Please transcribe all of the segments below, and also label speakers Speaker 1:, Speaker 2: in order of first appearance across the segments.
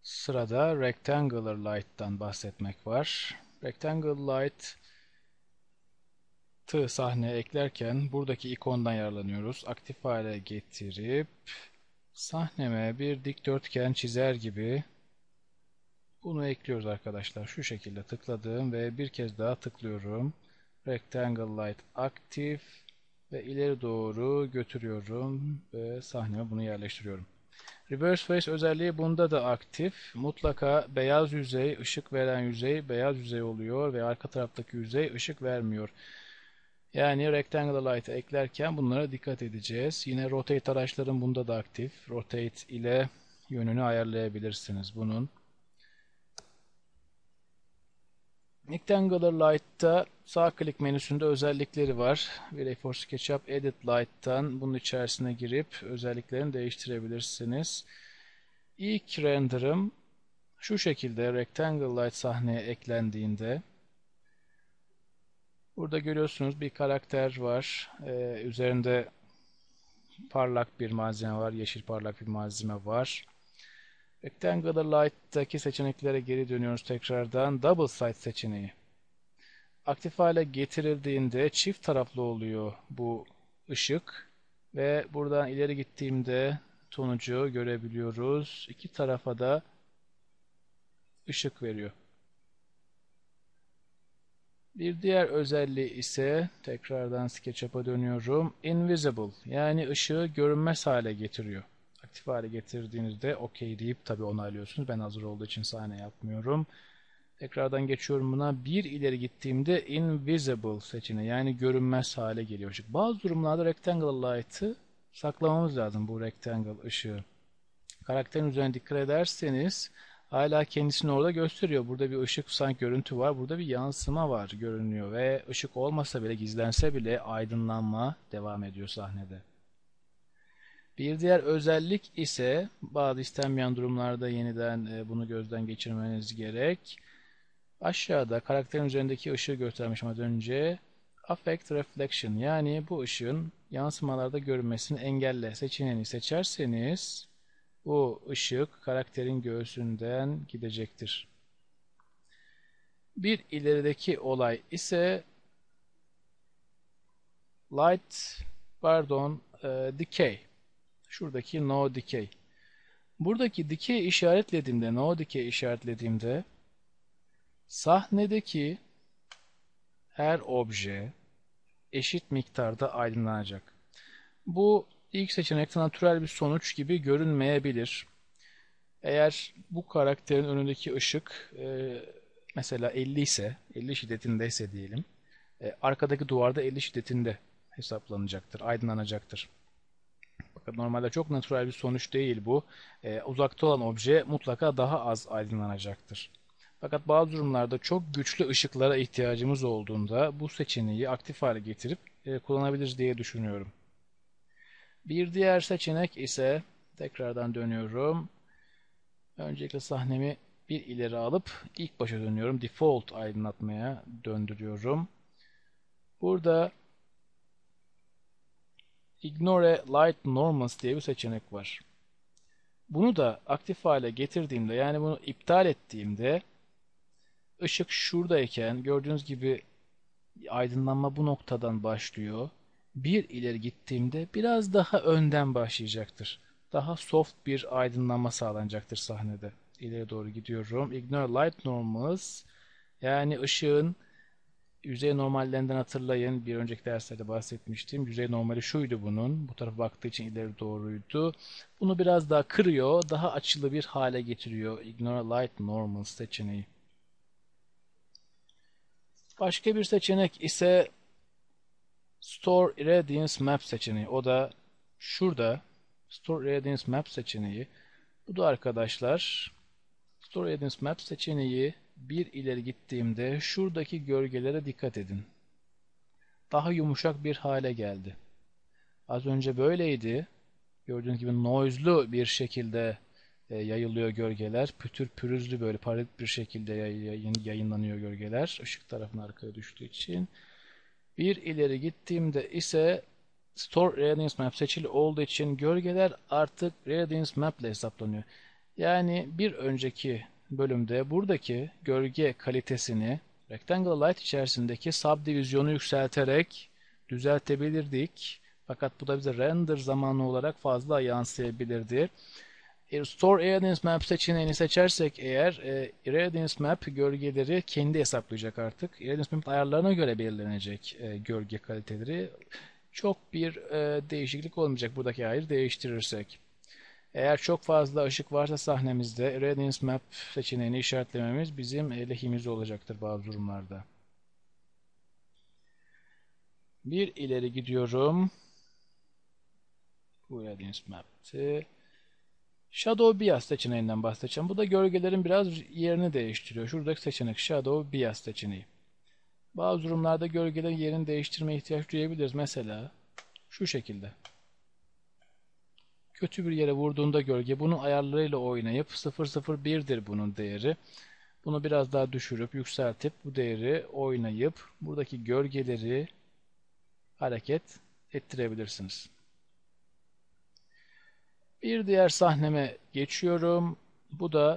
Speaker 1: Sırada Rectangular Light'tan bahsetmek var. Rectangular Light'ı sahneye eklerken buradaki ikondan yararlanıyoruz. Aktif hale getirip sahneme bir dikdörtgen çizer gibi bunu ekliyoruz arkadaşlar. Şu şekilde tıkladım ve bir kez daha tıklıyorum. Rectangle Light aktif ve ileri doğru götürüyorum ve sahneme bunu yerleştiriyorum. Reverse Face özelliği bunda da aktif. Mutlaka beyaz yüzey, ışık veren yüzey beyaz yüzey oluyor ve arka taraftaki yüzey ışık vermiyor. Yani Rectangular Light'ı eklerken bunlara dikkat edeceğiz. Yine Rotate araçların bunda da aktif. Rotate ile yönünü ayarlayabilirsiniz bunun. Rectangular Light'ta sağ klik menüsünde özellikleri var. Relay for SketchUp Edit Light'tan bunun içerisine girip özelliklerini değiştirebilirsiniz. İlk render'ım şu şekilde Rectangular Light sahneye eklendiğinde burada görüyorsunuz bir karakter var. Üzerinde parlak bir malzeme var. Yeşil parlak bir malzeme var. Rectangular Light'taki seçeneklere geri dönüyoruz tekrardan. Double Sight seçeneği. Aktif hale getirildiğinde çift taraflı oluyor bu ışık ve buradan ileri gittiğimde sonucu görebiliyoruz. İki tarafa da ışık veriyor. Bir diğer özelliği ise tekrardan SketchUp'a dönüyorum. Invisible yani ışığı görünmez hale getiriyor. Aktif hale getirdiğinizde OK deyip tabi onaylıyorsunuz. Ben hazır olduğu için sahne yapmıyorum. Tekrardan geçiyorum buna. Bir ileri gittiğimde invisible seçeneği yani görünmez hale geliyor. Bazı durumlarda rectangle light'ı saklamamız lazım bu rectangle ışığı. Karakterin üzerine dikkat ederseniz hala kendisini orada gösteriyor. Burada bir ışık sanki görüntü var. Burada bir yansıma var görünüyor ve ışık olmasa bile gizlense bile aydınlanma devam ediyor sahnede. Bir diğer özellik ise bazı istenmeyen durumlarda yeniden bunu gözden geçirmeniz gerek. Aşağıda karakterin üzerindeki ışığı göstermişim az önce. Affect Reflection yani bu ışığın yansımalarda görünmesini engelle seçeneğini seçerseniz bu ışık karakterin göğsünden gidecektir. Bir ilerideki olay ise decay. Şuradaki no decay. Buradaki decay işaretlediğimde, no decay işaretlediğimde sahnedeki her obje eşit miktarda aydınlanacak. Bu ilk seçenekte natürel bir sonuç gibi görünmeyebilir. Eğer bu karakterin önündeki ışık mesela 50 ise, 50 şiddetindeyse diyelim, arkadaki duvarda 50 şiddetinde hesaplanacaktır, aydınlanacaktır. Fakat normalde çok natürel bir sonuç değil bu. Uzakta olan obje mutlaka daha az aydınlanacaktır. Fakat bazı durumlarda çok güçlü ışıklara ihtiyacımız olduğunda bu seçeneği aktif hale getirip kullanabiliriz diye düşünüyorum. Bir diğer seçenek ise tekrardan dönüyorum. Öncelikle sahnemi bir ileri alıp ilk başa dönüyorum. Default aydınlatmaya döndürüyorum. Burada Ignore Light Normals diye bir seçenek var. Bunu da aktif hale getirdiğimde yani bunu iptal ettiğimde ışık şuradayken gördüğünüz gibi aydınlanma bu noktadan başlıyor. Bir ileri gittiğimde biraz daha önden başlayacaktır. Daha soft bir aydınlanma sağlanacaktır sahnede. İleri doğru gidiyorum. Ignore Light Normals yani ışığın yüzey normallerinden hatırlayın. Bir önceki derslerde bahsetmiştim. Yüzey normali şuydu bunun. Bu tarafa baktığı için ileri doğruydu. Bunu biraz daha kırıyor. Daha açılı bir hale getiriyor. Ignore Light Normals seçeneği. Başka bir seçenek ise Store Irradiance Map seçeneği. O da şurada. Store Irradiance Map seçeneği. Bu da arkadaşlar Store Irradiance Map seçeneği bir ileri gittiğimde şuradaki gölgelere dikkat edin. Daha yumuşak bir hale geldi. Az önce böyleydi. Gördüğünüz gibi noise'lu bir şekilde yayılıyor gölgeler. Pütür pürüzlü böyle parit bir şekilde yayınlanıyor gölgeler. Işık tarafına arkaya düştüğü için. Bir ileri gittiğimde ise Store Radiance Map seçili olduğu için gölgeler artık Radiance Map ile hesaplanıyor. Yani bir önceki bölümde buradaki gölge kalitesini Rectangle Light içerisindeki subdivizyonu yükselterek düzeltebilirdik. Fakat bu da bize render zamanı olarak fazla yansıyabilirdi. Store Irradiance Map seçeneğini seçersek eğer Irradiance Map gölgeleri kendi hesaplayacak artık. Irradiance Map ayarlarına göre belirlenecek gölge kaliteleri. Çok bir değişiklik olmayacak buradaki ayarı değiştirirsek. Eğer çok fazla ışık varsa sahnemizde Irradiance Map seçeneğini işaretlememiz bizim lehimize olacaktır bazı durumlarda. Bir ileri gidiyorum. Bu Irradiance Map'ti. Shadow Bias seçeneğinden bahsedeceğim. Bu da gölgelerin biraz yerini değiştiriyor. Şuradaki seçenek Shadow Bias seçeneği. Bazı durumlarda gölgelerin yerini değiştirmeye ihtiyaç duyabiliriz. Mesela şu şekilde. Kötü bir yere vurduğunda gölge bunun ayarlarıyla oynayıp 0,01'dir bunun değeri. Bunu biraz daha düşürüp yükseltip bu değeri oynayıp buradaki gölgeleri hareket ettirebilirsiniz. Bir diğer sahneme geçiyorum. Bu da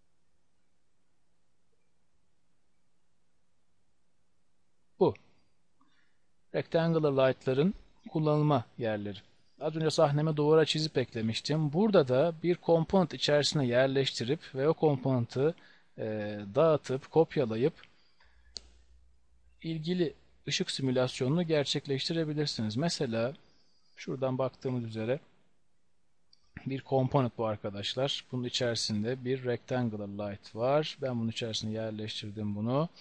Speaker 1: bu. Rectangular light'ların kullanılma yerleri. Az önce sahneme duvara çizip eklemiştim. Burada da bir component içerisine yerleştirip ve o component'ı dağıtıp, kopyalayıp ilgili ışık simülasyonunu gerçekleştirebilirsiniz. Mesela şuradan baktığımız üzere bir component bu arkadaşlar. Bunun içerisinde bir rectangular light var. Ben bunun içerisine yerleştirdim bunu.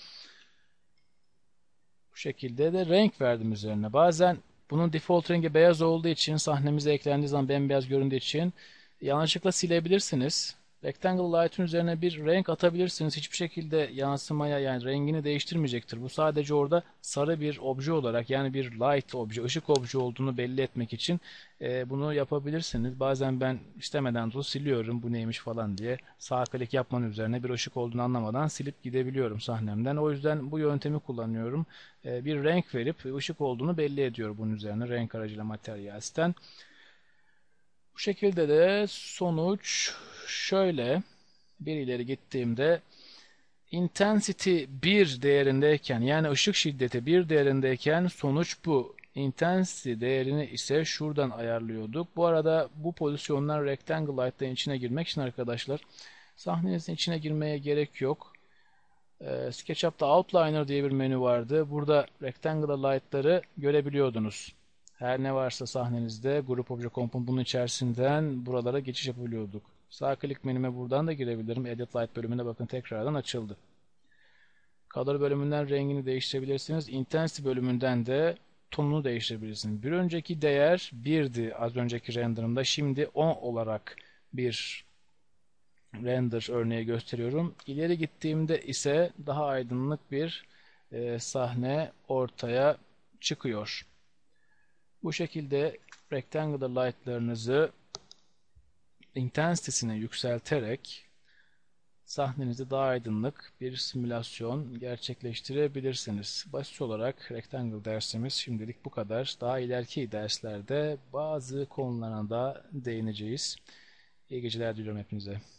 Speaker 1: Bu şekilde de renk verdim üzerine. Bazen bunun default rengi beyaz olduğu için sahnemize eklendiği zaman bembeyaz göründüğü için yanlışlıkla silebilirsiniz. Rectangle Light'ın üzerine bir renk atabilirsiniz. Hiçbir şekilde yansımaya yani rengini değiştirmeyecektir. Bu sadece orada sarı bir obje olarak yani bir light obje, ışık obje olduğunu belli etmek için bunu yapabilirsiniz. Bazen ben istemeden de siliyorum bu neymiş falan diye. Sağ klik yapmanın üzerine bir ışık olduğunu anlamadan silip gidebiliyorum sahnemden. O yüzden bu yöntemi kullanıyorum. Bir renk verip ışık olduğunu belli ediyor bunun üzerine renk aracıyla materyalisten. Bu şekilde de sonuç şöyle bir ileri gittiğimde intensity 1 değerindeyken yani ışık şiddeti 1 değerindeyken sonuç bu. Intensity değerini ise şuradan ayarlıyorduk. Bu arada bu pozisyonlar Rectangle Light'ın içine girmek için arkadaşlar sahnenizin içine girmeye gerek yok. SketchUp'ta Outliner diye bir menü vardı. Burada Rectangular Light'ları görebiliyordunuz. Her ne varsa sahnenizde Group Object Component bunun içerisinden buralara geçiş yapabiliyorduk. Sağ klik menüme buradan da girebilirim. Edit Light bölümüne bakın tekrardan açıldı. Color bölümünden rengini değiştirebilirsiniz. Intensity bölümünden de tonunu değiştirebilirsiniz. Bir önceki değer 1'di az önceki renderımda. Şimdi 10 olarak bir render örneği gösteriyorum. İleri gittiğimde ise daha aydınlık bir sahne ortaya çıkıyor. Bu şekilde rectangular light'larınızı intensity'sini yükselterek sahnenizde daha aydınlık bir simülasyon gerçekleştirebilirsiniz. Basit olarak rectangle dersimiz şimdilik bu kadar. Daha ileriki derslerde bazı konulara da değineceğiz. İyi geceler diliyorum hepinize.